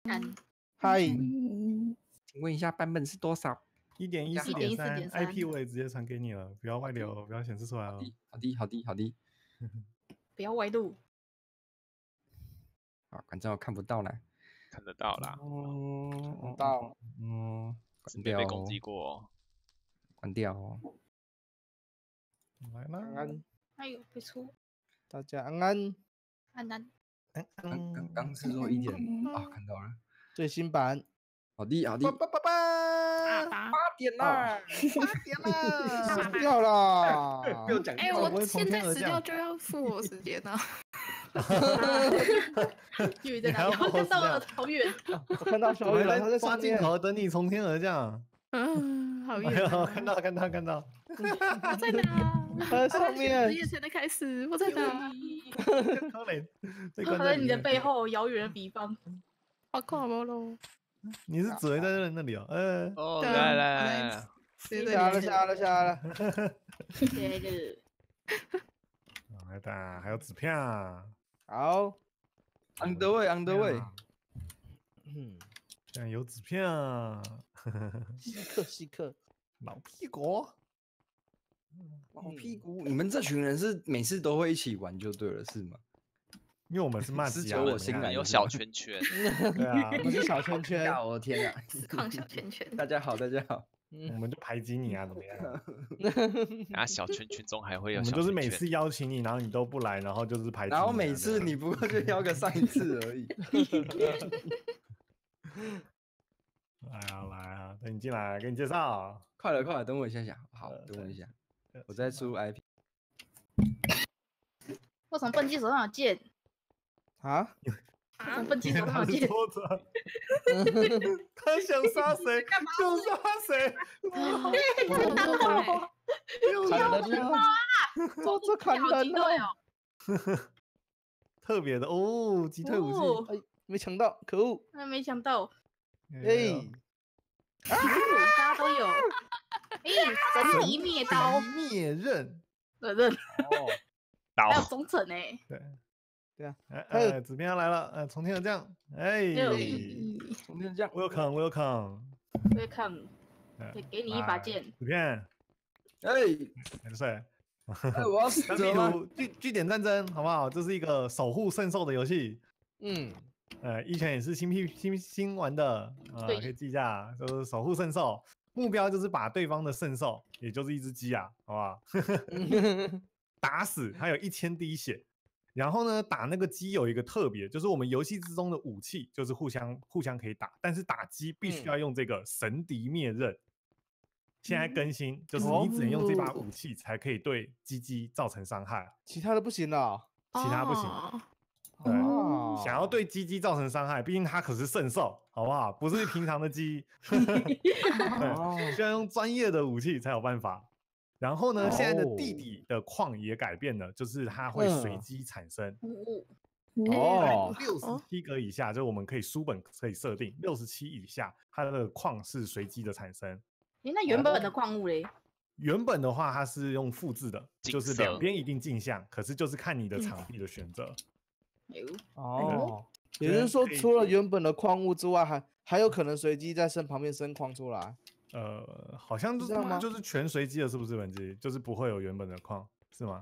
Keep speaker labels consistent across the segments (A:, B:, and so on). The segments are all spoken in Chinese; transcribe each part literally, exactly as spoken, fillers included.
A: 看，
B: 嗨，
C: 请问一下版本是多少？
B: 一点一四点三 ，I P 我也直接传给你了，不要外流，不要显示出来哦。
C: 好的，好的，好的。
A: 不要外露。
C: 啊，反正我看不到啦。
D: 看得到啦。
B: 嗯，看得到。
C: 嗯，
D: 是没被攻击过哦。
C: 关掉哦。
B: 来啦，
E: 安安，
A: 哎呦，被戳。
E: 大家安安。
A: 安安。
C: 刚刚刚是说一点啊，看到了。
E: 最新版。
C: 好的，好的。
E: 八八八
A: 八
C: 点啦，
E: 八点啦，死掉了。
C: 没有讲。
F: 哎，我现在死掉就要付我时间了。
A: 以为在哪里？我看到了，好远。
E: 我看到小雨了，他在
B: 抓镜头等你从天而降。
F: 嗯，好远。
B: 看到，看到，看到。
F: 我在哪？
E: 他在上面。
F: 职业才能开始，我在哪？
B: 可怜，
A: 我在你的背后，遥远的彼方。
F: 好看不喽？
B: 你是只会在那里哦？呃，
D: 哦，来来来，
E: 下了下了下了。
A: 谢谢。
B: 来的，还有纸片啊。
E: 好
C: ，on the way，on the way。
E: 嗯，
B: 现在有纸片啊。
E: 稀客稀客，
B: 老屁股。
C: 老屁股，你们这群人是每次都会一起玩就对了，是吗？
B: 因为我们是慢
C: 是
B: 吉
C: 只有我新来，
D: 有小圈圈。
B: 对啊，
E: 我是小圈圈。
C: 我的天啊！
F: 抗小圈圈。
C: 大家好，大家好。
B: 我们就排挤你啊，怎么样？
D: 啊，小圈圈中还会有。
B: 我们就是每次邀请你，然后你都不来，然后就是排挤。
C: 然后每次你不过就邀个上一次而已。
B: 来啊来啊，等你进来，给你介绍。
C: 快了快了，等我一下下。好，等我一下，我在输 I P。
A: 为什么笨鸡手上有剑？
E: 啊？
A: 为什么笨鸡手上有剑？
B: 他想杀谁就杀谁。
A: 对，难道
E: 砍人了？这这砍人了！
B: 特别的哦，击退武器。
E: 哎，没抢到，可恶！
A: 那没想到。
E: 哎，
A: 大家都有。哎，神敌灭刀。
B: 灭刃。
A: 刃。
E: 哦。
A: 还有忠诚哎。
B: 对。
E: 对啊，
B: 哎哎，纸片要来了，哎，从天而降，哎，
C: 从天而降
B: ，welcome，welcome，welcome，
A: 给你一把剑，
B: 纸片，
C: 哎，
B: 没事，
C: 我要死了，
B: 据据点战争，好不好？这是一个守护圣兽的游戏，
E: 嗯，
B: 呃，一拳也是新 P 新新玩的，啊，可以记一下，就是守护圣兽，目标就是把对方的圣兽，也就是一只鸡啊，好不好？打死，它有一千滴血。然后呢，打那个鸡有一个特别，就是我们游戏之中的武器就是互相互相可以打，但是打鸡必须要用这个神敌灭刃。嗯、现在更新就是你只能用这把武器才可以对鸡鸡造成伤害，
E: 其他的不行了，
B: 其他不行。
F: 哦、
B: 对，哦、想要对鸡鸡造成伤害，毕竟它可是圣兽，好不好？不是平常的鸡，对，需要用专业的武器才有办法。然后呢， oh. 现在的地底的矿也改变了，就是它会随机产生。哦，六十七格以下，就是我们可以书本可以设定，六十七以下，它的矿是随机的产生。
A: 哎，那原本的矿物嘞？
B: 原本的话，它是用复制的，就是两边一定镜像，可是就是看你的场地的选择。
E: 哦，也就是说，除了原本的矿物之外，还还有可能随机在生旁边生矿出来。
B: 呃，好像就是就是全随机的，是不是本机？就是不会有原本的矿，是吗？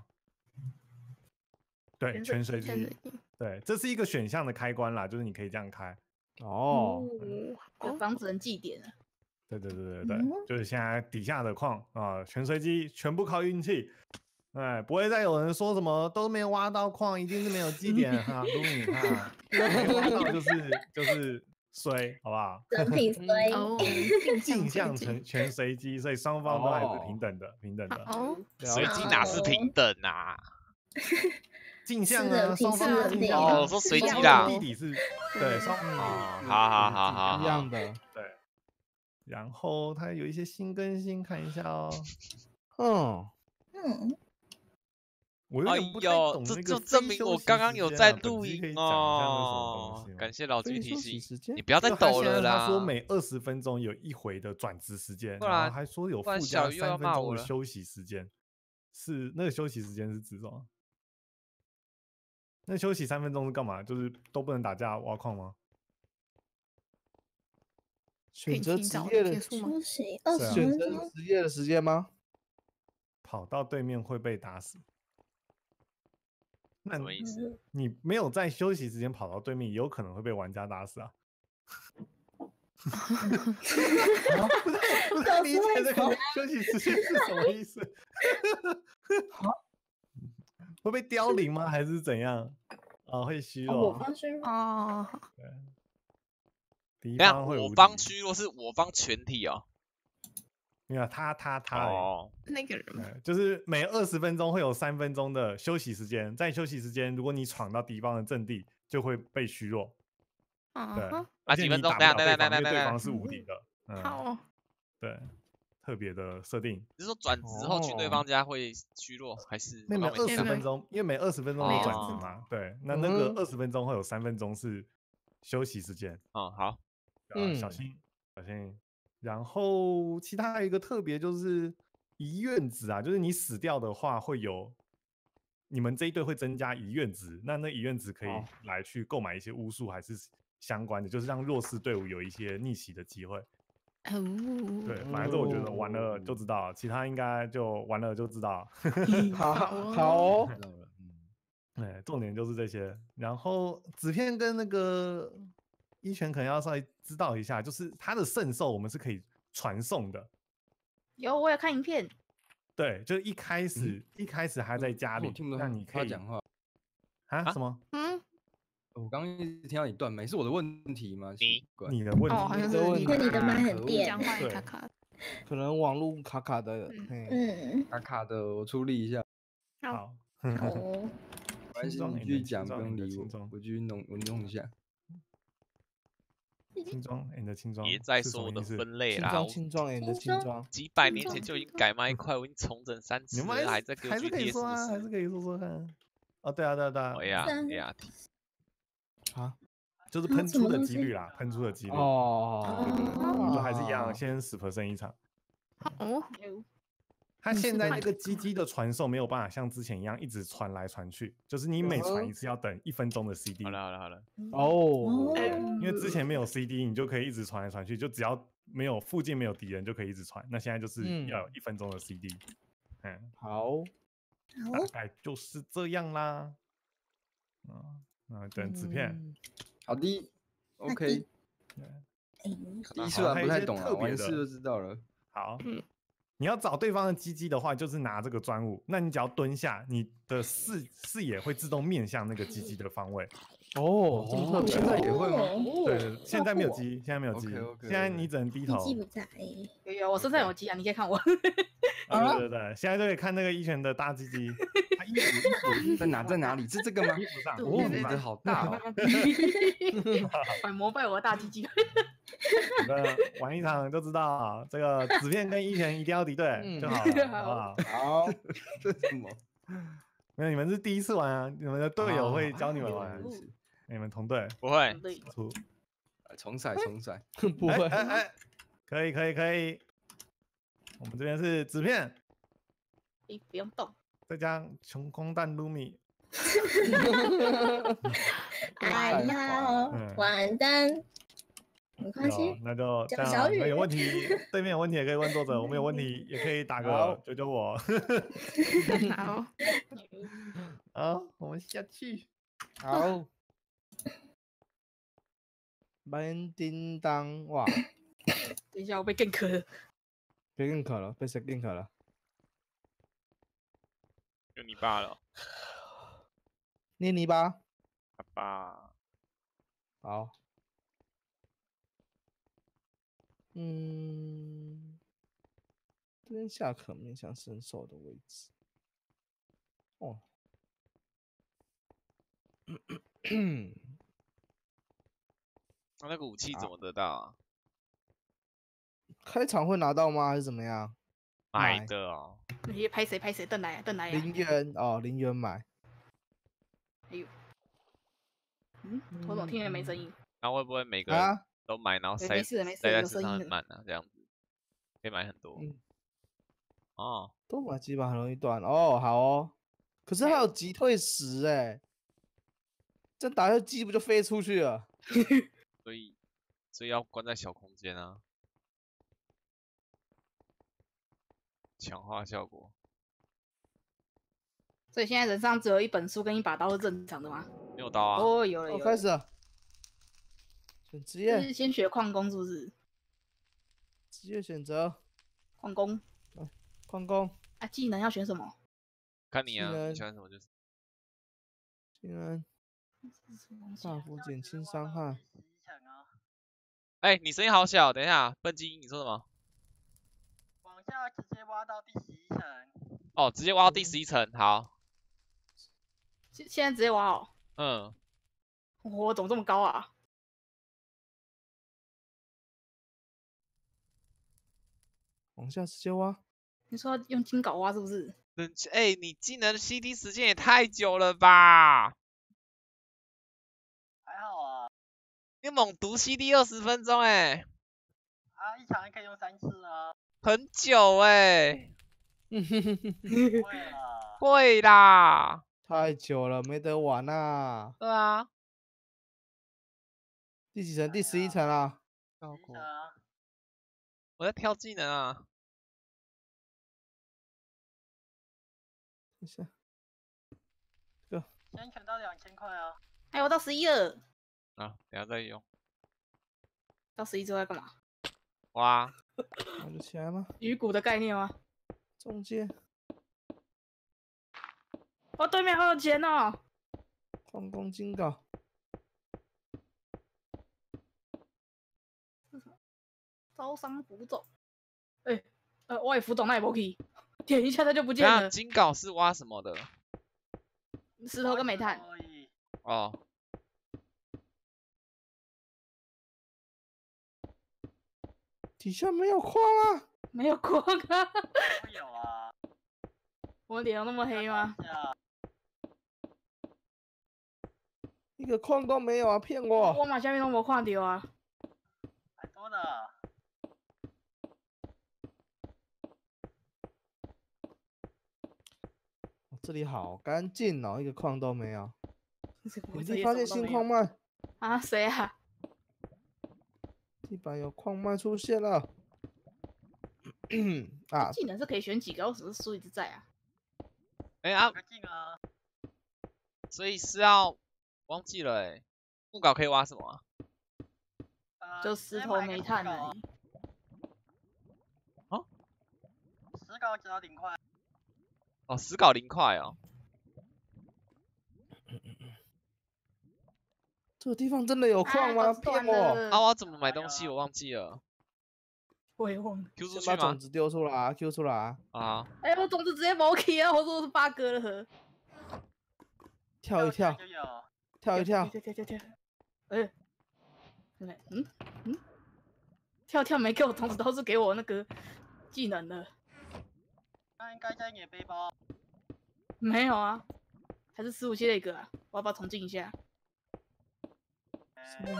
B: 对，全随机。对，这是一个选项的开关啦，就是你可以这样开。
E: 哦，
A: 有防止人祭点了。
B: 对对对对对，嗯、就是现在底下的矿啊，全随机，全部靠运气。哎，不会再有人说什么都没有挖到矿，一定是没有基点哈，如你哈，没挖到就是就是。衰，好不好？
G: 人品衰，
B: 镜像全全随机，所以双方都还是平等的，平等的。
F: 哦，
D: 随机哪是平等啊？
B: 镜像啊，双方都镜像。
D: 哦，我说随机啦。
B: 地底是，对，双方
D: 好好好好
E: 一样的，
B: 对。然后它有一些新更新，看一下哦。
E: 嗯
G: 嗯。
D: 哎呦，这就证明我刚刚有在录音哦。感谢老居提醒，你不要再抖了啦。
B: 他说每二十分钟有一回的转职时间，然后还说有附加三分钟的休息时间。是那个休息时间是指什么？那休息三分钟是干嘛？就是都不能打架挖矿吗？
E: 选择
F: 提早
E: 职业的
F: 结束吗？
G: 休息二十
E: 选
G: 分钟，
E: 择职业的时间吗？
B: 跑到对面会被打死。那
D: 什么意思？
B: 你没有在休息时间跑到对面，也有可能会被玩家打死啊。不太不太理解这个休息时间是什么意思？会被凋零吗？还是怎样？啊，会虚
G: 哦，
B: 弱。
G: 我方虚弱，
F: 哦，
B: 敌
D: 这样
B: 方会无敌
D: 我方虚弱是我方全体哦。
B: 没有他他他而已。
D: 哦，
F: 那个人吗？
B: 对，就是每二十分钟会有三分钟的休息时间，在休息时间，如果你闯到敌方的阵地，就会被虚弱。对，
F: 嗯哼，
B: 而且
D: 几分钟
B: 你打不了对方，
D: 等下等下等下等下
B: 因为对方是无敌的。嗯，
F: 好，
B: 对，特别的设定。
D: 你是说转职后去对方家会虚弱，还是
B: 那每二
D: 我刚没听到
B: 十分钟，因为每二十分钟你
D: 哦
B: 转职嘛，对，那那个
E: 嗯
B: 二十分钟会有三分钟是休息时间。
D: 哦，好，
B: 嗯，小
E: 嗯
B: 心小心。然后其他还有一个特别就是遗愿值啊，就是你死掉的话会有，你们这一队会增加遗愿值，那那遗愿值可以
E: 哦
B: 来去购买一些巫术还是相关的，就是让弱势队伍有一些逆袭的机会。对，
F: 哦，
B: 反正这我觉得玩了就知道，其他应该就玩了就知道。
E: 好
F: 好
E: 好哦，
C: 看到了，嗯，
B: 对，重点就是这些。然后纸片跟那个一拳可能要稍微知道一下，就是它的圣兽我们是可以传送的。
A: 有，我有看影片。
B: 对，就是一开始、一开始还在家里，
C: 我听不到
B: 那你可以
C: 他讲话。
D: 啊
B: 啊什么？
F: 嗯，
C: 我刚刚一直听到你断麦，是我的问题吗？
D: 你
C: 奇怪
B: 你的问题？
F: 哦，好像是
E: 你的问题
G: 因为你的麦很
C: 可恶
G: 电
F: 讲，话
B: 对
F: 卡卡。
E: 可能网络卡卡的，
F: 嗯
E: 嘿
G: 嗯，
C: 卡卡的，我处理一下。
B: 好，
G: 好哦，
C: 没关系，
B: 轻装你的
C: 你继续讲，不
B: 轻装你的
C: 用理我
B: 轻装，
C: 我继续弄，我弄一下。
B: 轻装，你的轻装
D: 别再
B: 是什
D: 说我的
B: 么意思？
D: 分类啦，
E: 轻装
D: 我
E: 轻装 and 轻
G: 轻装
E: 装，
D: 几百年前就已经改麦块，我已经重整三
B: 你们
D: 次了，还在给我
B: 还是可以
D: G T
B: 说
D: S
B: 啊，还是可以说说看。哦，对啊，对啊，对啊，
D: 哎呀
G: 三
D: 哎呀，
E: 啊，
B: 就是
G: 啊
B: 喷出的
G: 什么东西
B: 几率啦，喷出的几率。
E: 哦，
B: 对对对，我们都还是一样，
E: 啊
B: 先十 percent 一场。
F: 哦，
B: 它现在那个
F: 嗯
B: 机机的传送没有办法像之前一样一直传来传去，就是你每传一次要等一分钟的 C D。
D: 好了好了好了，
E: 哦，
B: 因为之前没有 C D，你就可以一直传来传去，就只要没有附近没有敌人就可以一直传。那现在就是
E: 嗯
B: 要有一分钟的 C D。嗯，
E: 好，
B: 大
G: 好，
B: 概就是这样啦。嗯，那等纸片。
E: 嗯
C: 好的，OK，
G: 哎，
C: 第一次玩不太懂啊，
B: 还有一些特别的
C: 玩一次就知道了。
B: 好
F: 嗯，
B: 你要找对方的鸡鸡的话，就是拿这个专物。那你只要蹲下，你的视视野会自动面向那个鸡鸡的方位。
E: 哦，这么特别
C: 现在也会吗？
B: 对对，对现在没有鸡，现在没有鸡，
C: OK，OK，OK
B: 现在你只能低头。
G: 记不在，
A: 有有，我身上有鸡啊，你可以看我。
B: 啊对对对，现在就可以看那个一拳的大鸡鸡。他衣服衣服
C: 在哪在哪里？是这个吗？
B: 衣服上，
C: 哦，
B: 衣服上
C: 你的好大哦。
A: 快膜拜我的大鸡鸡。
B: 呃，玩一场就知道，这个纸片跟一拳一定要敌对
E: 嗯
B: 就好了，好不好？
E: 好，
C: 这是什么？
B: 没有，你们是第一次玩啊，你们的队友会教你们玩
C: 原来，如此
B: 你们同队
D: 不会，
A: 对，
B: 出。
C: 呃重骰重骰，
E: 不会，
B: 哎哎哎，可以可以可以，我们这边是纸片，
A: 你不用动。
B: 再加穷空蛋卢米。
G: 哎呀
B: 嗯，
G: 完蛋，没关
B: 有
G: 系，
B: 那就这
G: 讲小
B: 样，你们
G: 雨
B: 有问题，对面有问题也可以问作者，我们有问题也可以打
E: 好
B: 个救救我。
F: 好，
B: 好，我们下去。
E: 好，班叮当，哇，
A: 等一下，我被 gank 了。
E: 别认可了，被谁认可了？
D: 有你爸了，
E: 捏泥巴，
D: 爸爸，
E: 好，嗯，这边下可面向伸手的位置，哦，
D: 那那个武器怎么得到啊？
E: 开场会拿到吗？还是怎么样？
D: 买
E: 买
D: 的哦，
A: 那些拍谁拍谁，邓来邓来呀。
E: 零元哦，零元买，
A: 嗯，我怎么听见没声音？
D: 那会不会每个人
E: 啊，
D: 都买，然后
A: 对
D: 塞
A: 没事的没事
D: 塞在
A: 的有声音的
D: 身上很慢啊？这样子可以买很多
E: 嗯，
D: 哦。
E: 多买几把很容易断哦，好哦。可是还有击退十哎，这打下击不就飞出去了？
D: 所以所以要关在小空间啊，强化效果。
A: 所以现在人上只有一本书跟一把刀是正常的吗？
D: 没有刀啊。
A: 哦，有了有
E: 哦，
A: 了。
E: 开始了。选职业。
A: 是先学矿工是不是？
E: 职业选择。
A: 矿工。
E: 嗯，矿工。
A: 啊，技能要选什么？
D: 看你啊，你喜欢什么就是。
E: 技能。大幅减轻伤害。
D: 哎、欸，你声音好小，等一下，笨鸡，你说什么？
H: 往下直接挖到第十一层。
D: 哦，直接挖到第十一层，好。
A: 现现在直接挖哦。
D: 嗯。
A: 我怎么这么高啊？
E: 往下直接挖。
A: 你说用金镐挖是不是？
D: 哎、欸，你技能 C D 时间也太久了吧？
H: 还好啊。
D: 你猛读 C D 二十分钟哎、欸。
H: 啊，一场可以用三次啊。
D: 很久哎、欸。
H: 会啦。
D: 会啦。
E: 太久了，没得玩啊。
D: 对啊。
E: 第几层？第十一层啊。
H: 十一层啊。
D: 我在挑技能啊。
E: 等一下。这个。
H: 先选到两千块啊。
A: 还有到十一了。
D: 啊，等下再用。
A: 到十一之后要干嘛？
D: 哇。
E: 那就起来吗？
A: 鱼骨的概念吗？
E: 中间。
A: 哦，对面好有钱哦。
E: 矿工金镐。
A: 招商浮肿。哎、欸，呃，我也浮肿，那也不可以。点一下它就不见了。
D: 金镐是挖什么的？
A: 石头跟煤炭。
D: 哦。
E: 底下没有矿啊？
A: 没有矿啊？
H: 有啊。
A: 我脸有那么黑吗？
E: 一个矿都没有啊！骗我！
A: 我马下面都没矿掉啊。
H: 太多了。
E: 这里好干净哦，一个矿都没有。
A: 你
E: 你发现新矿脉？
A: 啊？谁啊？
E: 地板有矿脉出现了。啊！
A: 技能是可以选几个，为什么是书一直在啊？
D: 哎、欸、啊！
H: 啊
D: 所以是要忘记了哎、欸，木镐可以挖什么啊？
H: 呃、
A: 就石头、煤炭而已。
D: 哦？
H: 石镐只要零块。
D: 哦，石镐零块哦。
E: 这个地方真的有矿吗？骗、啊、我！
D: 啊，我怎么买东西？我忘记了。
A: 我也忘了。
D: Q 出去
E: 吗？把种子丢出来啊 ！Q 出来啊！
D: 啊！
A: 哎、欸，我种子直接没起啊！我说我是八哥了。
E: 跳一跳，跳一跳，
A: 跳跳跳跳！哎、欸，嗯嗯，跳跳没给我种子，都是给我那个技能的。
H: 那应该在你的背包。
A: 没有啊，还是十五期那个啊？我要不要重进一下？
H: 欸、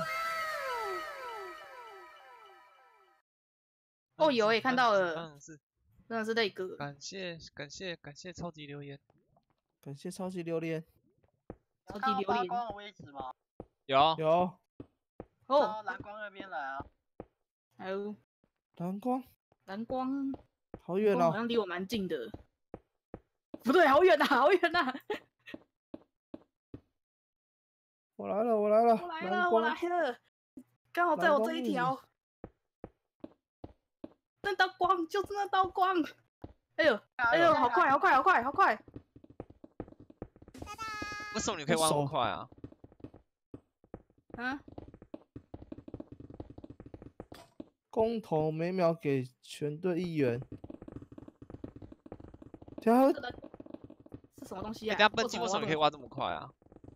A: 哦，有也看到了，
D: 嗯是，
A: 真的是那个。
D: 感谢感谢感谢超级留言，
E: 感谢超级榴莲。
A: 超级榴莲。
H: 光的位置吗？
D: 有
E: 有。
A: 哦，
H: 蓝光那边来啊。
A: 还有
E: 蓝光。
A: 蓝光。
E: 好远哦，
A: 好像离我蛮近的。不对，好远呐、啊，好远呐、啊！
E: 我来了，我来了，
A: 我来了，我来了，刚好在我这一条。那道光就是那道光。哎呦，哎呦，好快，好快，好快，好快！
D: 为什么你可以挖那么快啊？
A: 啊？
E: 公投每秒给全队一元。跳。
A: 是什么东西啊？
D: 人家笨鸡为什么你可以挖这么快啊？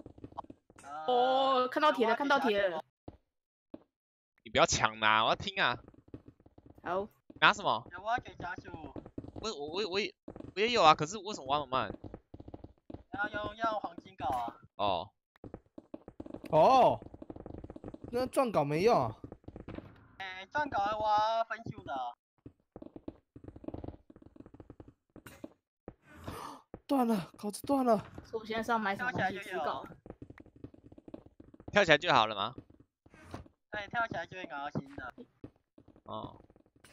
A: 哦，看到铁了，看到铁了。
D: 你不要抢拿，我要听啊。
A: 好。
D: 拿什么？
H: 有挖给加速。
D: 我我我我也我也有啊，可是为什么挖那么慢？
H: 要用要黄金镐啊。
D: 哦。
E: 哦。那钻镐没用啊。
H: 哎、欸，钻镐要挖分数的。
E: 断了，镐子断了。
A: 所以我现在是要买什么东西？石镐。
D: 跳起来就好了吗？
H: 那你跳起来就会感到新的。
D: 哦。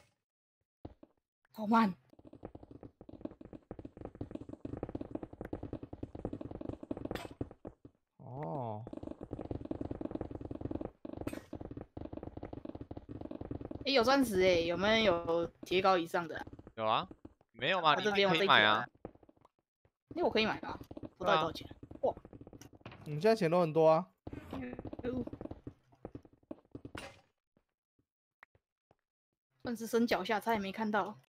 A: 好慢。
E: 哦。
A: 哎，有钻石哎，有没有有铁镐以上的？
D: 有啊，没有吗？你
A: 这边我
D: 可以买啊。
A: 因为我可以买啊，不知道多少钱。哇，
E: 你现在钱都很多啊。
A: 钻石伸脚下，差点没看到。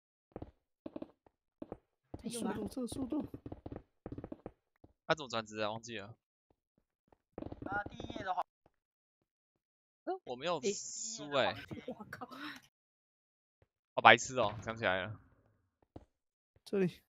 E: 速度，这个速度。
D: 他怎么转职啊？忘记了。
H: 啊，第一页的话，
D: 我没有输哎。
A: 我靠！
D: 好白痴哦，想起来了。
E: 这里。